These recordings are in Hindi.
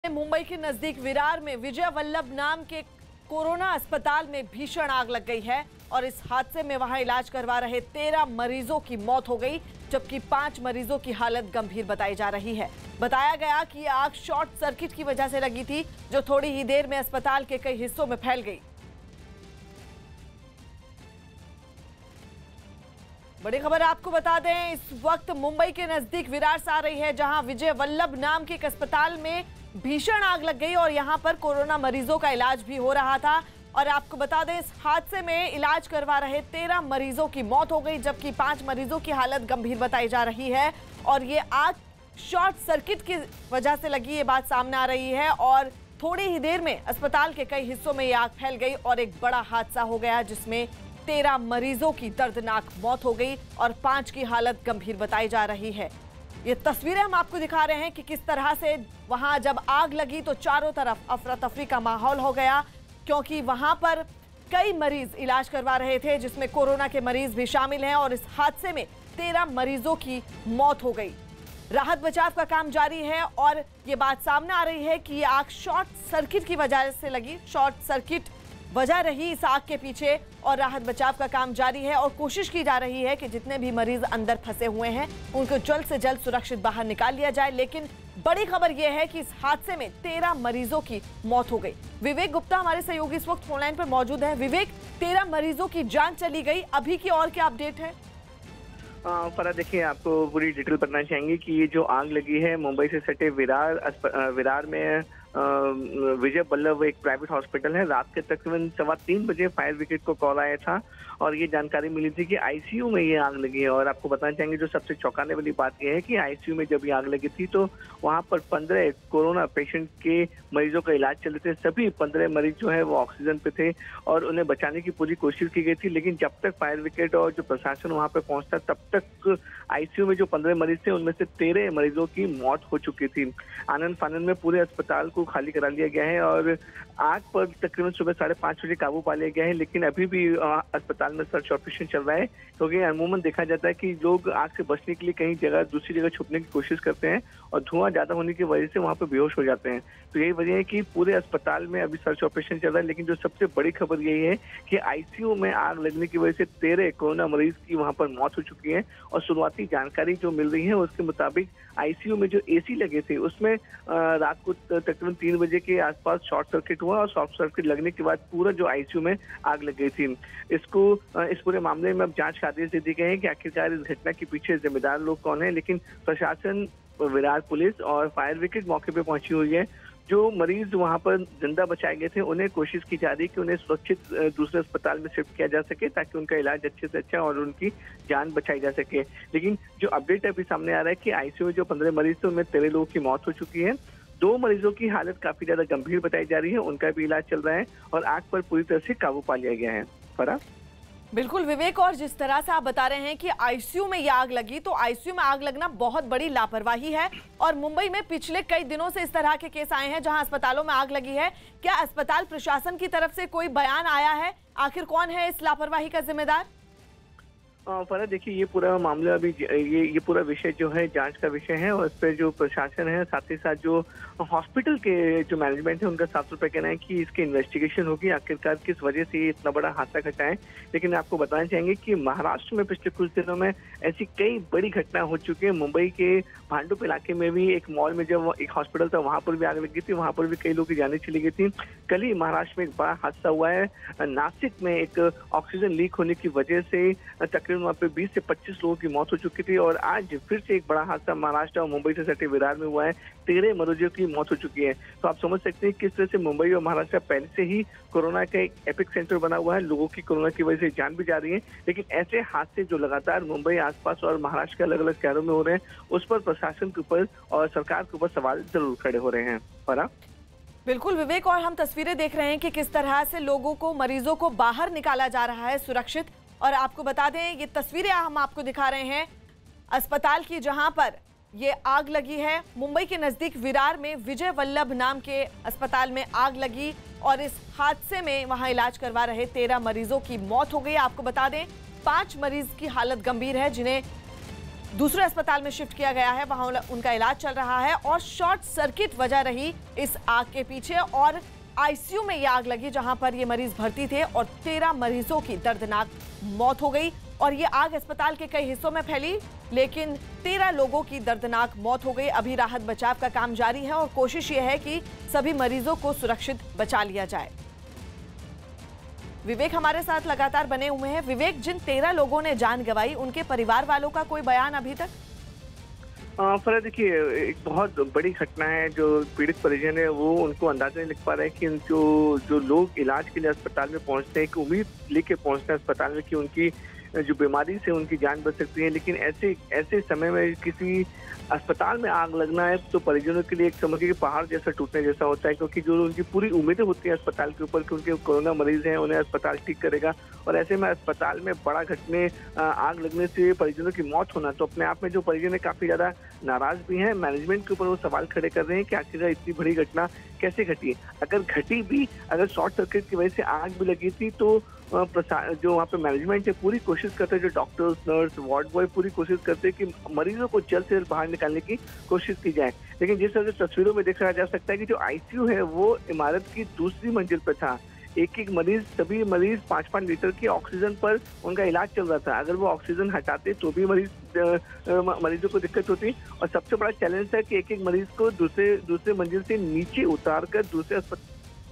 मुंबई के नजदीक विरार में विजय वल्लभ नाम के कोरोना अस्पताल में भीषण आग लग गई है और इस हादसे में वहां इलाज करवा रहे 13 मरीजों की मौत हो गई, जबकि 5 मरीजों की हालत गंभीर बताई जा रही है। बताया गया कि यह आग शॉर्ट सर्किट की वजह से लगी थी, जो थोड़ी ही देर में अस्पताल के कई हिस्सों में फैल गई। बड़ी खबर आपको बता दें, इस वक्त मुंबई के नजदीक विरार से आ रही है, जहां विजय वल्लभ नाम के एक अस्पताल में भीषण आग लग गई और यहां पर कोरोना मरीजों का इलाज भी हो रहा था। और आपको बता दें, इस हादसे में इलाज करवा रहे 13 मरीजों की मौत हो गई, जबकि 5 मरीजों की हालत गंभीर बताई जा रही है। और ये आग शॉर्ट सर्किट की वजह से लगी, ये बात सामने आ रही है। और थोड़ी ही देर में अस्पताल के कई हिस्सों में ये आग फैल गई और एक बड़ा हादसा हो गया, जिसमें 13 मरीजों की दर्दनाक मौत हो गई और 5 की हालत गंभीर बताई जा रही है। ये तस्वीरें हम आपको दिखा रहे हैं कि किस तरह से वहां जब आग लगी तो चारों तरफ अफरा तफरी का माहौल हो गया, क्योंकि वहां पर कई मरीज इलाज करवा रहे थे, जिसमें कोरोना के मरीज भी शामिल हैं। और इस हादसे में 13 मरीजों की मौत हो गई। राहत बचाव का काम जारी है और ये बात सामने आ रही है कि ये आग शॉर्ट सर्किट की वजह से लगी। शॉर्ट सर्किट वजह रही इस आग के पीछे और राहत बचाव का काम जारी है और कोशिश की जा रही है कि जितने भी मरीज अंदर फंसे हुए हैं उनको जल्द से जल्द सुरक्षित बाहर निकाल लिया जाए। लेकिन बड़ी खबर यह है कि इस हादसे में 13 मरीजों की मौत हो गई। विवेक गुप्ता हमारे सहयोगी इस वक्त फोनलाइन पर मौजूद है। विवेक, 13 मरीजों की जान चली गई, अभी की और क्या अपडेट है? फरा, देखिए, आपको पूरी डिटेल बताना चाहेंगे कि ये जो आग लगी है मुंबई से सटे विरार में विजय वल्लभ एक प्राइवेट हॉस्पिटल है। रात के तकरीबन 3:15 बजे फायर ब्रिगेड को कॉल आया था और ये जानकारी मिली थी कि आईसीयू में ये आग लगी है। और आपको बताना चाहेंगे, जो सबसे चौंकाने वाली बात यह है कि आईसीयू में जब ये आग लगी थी तो वहां पर 15 कोरोना पेशेंट के मरीजों का इलाज चल रहे थे। सभी 15 मरीज जो है वो ऑक्सीजन पे थे और उन्हें बचाने की पूरी कोशिश की गई थी। लेकिन जब तक फायर ब्रिगेड और जो प्रशासन वहां पर पहुंचता, तब तक आईसीयू में जो 15 मरीज थे उनमें से 13 मरीजों की मौत हो चुकी थी। आनंद फानंद में पूरे अस्पताल को खाली करा लिया गया है और आग पर तकरीबन सुबह 5:30 बजे काबू पा लिया गया है। लेकिन अभी भी अस्पताल में सर्च ऑपरेशन चल रहा है, क्योंकि अमूमन देखा जाता है कि लोग आग से बचने के लिए कहीं जगह दूसरी जगह छुपने की कोशिश करते हैं और धुआं ज्यादा होने की वजह से वहां पर बेहोश हो जाते हैं। तो यही वजह है कि पूरे अस्पताल में अभी सर्च ऑपरेशन चल रहा है। लेकिन जो सबसे बड़ी खबर यही है कि आईसीयू में आग लगने की वजह से 13 कोरोना मरीज की वहां पर मौत हो चुकी है। और शुरुआती जानकारी जो मिल रही है उसके मुताबिक आईसीयू में जो एसी लगे थे उसमें रात को तकरीबन 3 बजे के आसपास शॉर्ट सर्किट हुआ और शॉर्ट सर्किट लगने के बाद पूरा जो आईसीयू में आग लग गई थी। इस पूरे मामले में अब जांच के आदेश दे दिए गए हैं कि आखिरकार इस घटना के पीछे जिम्मेदार लोग कौन है। लेकिन प्रशासन, विरार पुलिस और फायर ब्रिगेड मौके पे पहुंची हुई है। जो मरीज वहां पर जिंदा बचाए गए थे उन्हें कोशिश की जा रही है कि उन्हें सुरक्षित दूसरे अस्पताल में शिफ्ट किया जा सके, ताकि उनका इलाज अच्छे से अच्छा और उनकी जान बचाई जा सके। लेकिन जो अपडेट अभी सामने आ रहा है कि आईसीयू में जो 15 मरीज थे उनमें 13 लोगों की मौत हो चुकी है। 2 मरीजों की हालत काफी ज्यादा गंभीर बताई जा रही है, उनका भी इलाज चल रहा है और आग पर पूरी तरह से काबू पा लिया गया है। फरा, बिल्कुल विवेक, और जिस तरह से आप बता रहे हैं कि आईसीयू में यह आग लगी, तो आईसीयू में आग लगना बहुत बड़ी लापरवाही है। और मुंबई में पिछले कई दिनों से इस तरह के केस आए हैं जहां अस्पतालों में आग लगी है। क्या अस्पताल प्रशासन की तरफ से कोई बयान आया है? आखिर कौन है इस लापरवाही का जिम्मेदार? फरा, देखिए, ये पूरा मामला अभी ये पूरा विषय जो है जांच का विषय है और इस पर जो प्रशासन है, साथ ही साथ जो हॉस्पिटल के जो मैनेजमेंट है, उनका साफ तौर पर कहना है कि इसकी इन्वेस्टिगेशन होगी, आखिरकार किस वजह से इतना बड़ा हादसा घटा है। लेकिन आपको बताना चाहेंगे कि महाराष्ट्र में पिछले कुछ दिनों में ऐसी कई बड़ी घटना हो चुकी है। मुंबई के भांडुप इलाके में भी एक मॉल में जब एक हॉस्पिटल था, वहां पर भी आग लगी थी, वहां पर भी कई लोगों की जानें चली गई थी। कल ही महाराष्ट्र में एक बड़ा हादसा हुआ है। नासिक में एक ऑक्सीजन लीक होने की वजह से तकरीबन वहाँ पे 20 से 25 लोगों की मौत हो चुकी थी। और आज फिर से एक बड़ा हादसा महाराष्ट्र और मुंबई से सटे विरार में हुआ है। 13 मरीजों की मौत हो चुकी है। तो आप समझ सकते हैं किस तरह से मुंबई और महाराष्ट्र पहले से ही कोरोना का एक एपिक सेंटर बना हुआ है। लोगों की कोरोना की वजह से जान भी जा रही है। लेकिन ऐसे हादसे जो लगातार मुंबई आसपास और महाराष्ट्र के अलग अलग शहरों में हो रहे हैं, उस पर प्रशासन के ऊपर और सरकार के ऊपर सवाल जरूर खड़े हो रहे हैं। फरा, बिल्कुल विवेक, और हम तस्वीरें देख रहे हैं कि किस तरह से लोगों को, मरीजों को बाहर निकाला जा रहा है सुरक्षित। और आपको बता दें, ये तस्वीरें हम आपको दिखा रहे हैं अस्पताल की, जहां पर ये आग लगी है। मुंबई के नजदीक विरार में विजय वल्लभ नाम के अस्पताल में आग लगी और इस हादसे में वहां इलाज करवा रहे 13 मरीजों की मौत हो गई। आपको बता दें, 5 मरीज की हालत गंभीर है, जिन्हें दूसरे अस्पताल में शिफ्ट किया गया है, वहां उनका इलाज चल रहा है। और शॉर्ट सर्किट वजह रही इस आग के पीछे और आईसीयू में यह आग लगी जहां पर ये मरीज भर्ती थे और 13 मरीजों की दर्दनाक मौत हो गई। और ये आग अस्पताल के कई हिस्सों में फैली, लेकिन 13 लोगों की दर्दनाक मौत हो गई। अभी राहत बचाव का काम जारी है और कोशिश ये है कि सभी मरीजों को सुरक्षित बचा लिया जाए। विवेक हमारे साथ लगातार बने हुए हैं। विवेक, जिन 13 लोगों ने जान गंवाई, उनके परिवार वालों का कोई बयान अभी तक? फरा देखिए, एक बहुत बड़ी घटना है। जो पीड़ित परिजन है वो उनको अंदाजा नहीं लग पा रहा है कि जो लोग इलाज के लिए अस्पताल में पहुंचते हैं, एक उम्मीद लेके पहुंचते हैं अस्पताल में कि उनकी जो बीमारी से उनकी जान बच सकती है, लेकिन ऐसे समय में किसी अस्पताल में आग लगना है तो परिजनों के लिए एक समझ के पहाड़ जैसा टूटने जैसा होता है, क्योंकि जो उनकी पूरी उम्मीदें होती हैं अस्पताल के ऊपर कि उनके कोरोना मरीज हैं, उन्हें अस्पताल ठीक करेगा, और ऐसे में अस्पताल में बड़ा घटने आग लगने से परिजनों की मौत होना, तो अपने आप में जो परिजन है काफी ज्यादा नाराज भी हैं। मैनेजमेंट के ऊपर वो सवाल खड़े कर रहे हैं कि आखिर इतनी बड़ी घटना कैसे घटी। अगर घटी भी, अगर शॉर्ट सर्किट की वजह से आग भी लगी थी तो जो वहाँ पे मैनेजमेंट है पूरी कोशिश करते हैं, जो डॉक्टर्स, नर्स, वार्ड बॉय पूरी कोशिश करते हैं कि मरीजों को जल्द से जल्द बाहर निकालने की कोशिश की जाए। लेकिन जिस तरह से तस्वीरों में देखा जा सकता है कि जो आईसीयू है वो इमारत की दूसरी मंजिल पर था। एक मरीज, सभी मरीज 5-5 लीटर की ऑक्सीजन पर उनका इलाज चल रहा था। अगर वो ऑक्सीजन हटाते तो भी मरीजों को दिक्कत होती। और सबसे बड़ा चैलेंज था कि एक मरीज को दूसरे मंजिल से नीचे उतार कर दूसरे अस्पताल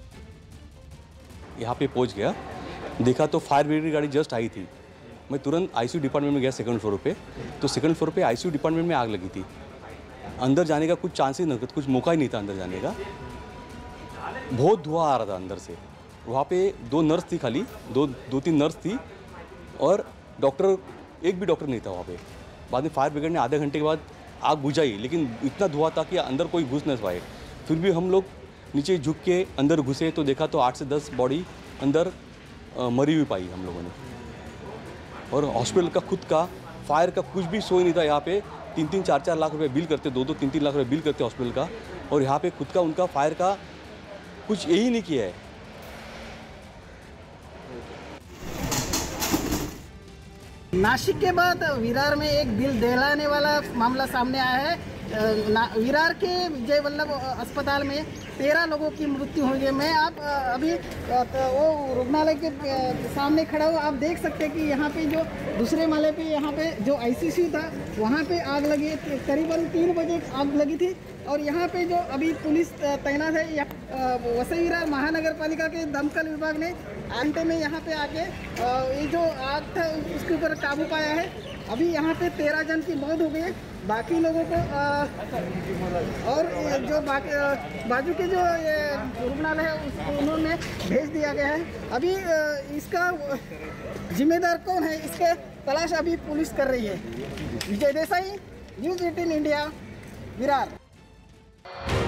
यहाँ पे पहुँच गया। देखा तो फायर ब्रिगेड की गाड़ी जस्ट आई थी। मैं तुरंत आईसीयू डिपार्टमेंट में गया सेकंड फ्लोर पे, तो सेकंड फ्लोर पे आईसीयू डिपार्टमेंट में आग लगी थी। अंदर जाने का कुछ चांस ही नहीं था, कुछ मौका ही नहीं था अंदर जाने का। बहुत धुआं आ रहा था अंदर से। वहाँ पे 2 नर्स थी, खाली 2-3 नर्स थी और डॉक्टर, एक भी डॉक्टर नहीं था वहाँ पे। बाद में फायर ब्रिगेड ने आधे घंटे के बाद आग बुझाई, लेकिन इतना धुआं था कि अंदर कोई घुस नहीं पाए। फिर भी हम लोग नीचे झुक के अंदर घुसे तो देखा तो 8 से 10 बॉडी अंदर मरी हुई पाई हम लोगों ने। और हॉस्पिटल का खुद का फायर का कुछ भी सोई नहीं था। यहाँ पे 3-3, 4-4 लाख रुपए बिल करते, 2-2, 3-3 लाख रुपए बिल करते हॉस्पिटल का, और यहाँ पे खुद का उनका फायर का कुछ यही नहीं किया है। नासिक के बाद विरार में एक दिल दहलाने वाला मामला सामने आया है। विरार के विजय वल्लभ अस्पताल में 13 लोगों की मृत्यु हुई है। मैं आप अभी वो रुग्णालय के सामने खड़ा हूँ। आप देख सकते हैं कि यहाँ पे जो दूसरे माले पे, यहाँ पे जो आईसीयू था वहाँ पे आग लगी, करीबन 3 बजे आग लगी थी। और यहाँ पे जो अभी पुलिस तैनात है, वसई विरार महानगर पालिका के दमकल विभाग ने घंटे में यहाँ पे आके ये जो आग था उसके ऊपर काबू पाया है। अभी यहाँ पे 13 जन की मौत हो गई है। बाकी लोगों को और जो बाजू के जो रुग्णालय है उसको उन्होंने भेज दिया गया है। अभी इसका जिम्मेदार कौन है, इसके तलाश अभी पुलिस कर रही है। Vijay Desai, news 18 India, Virar.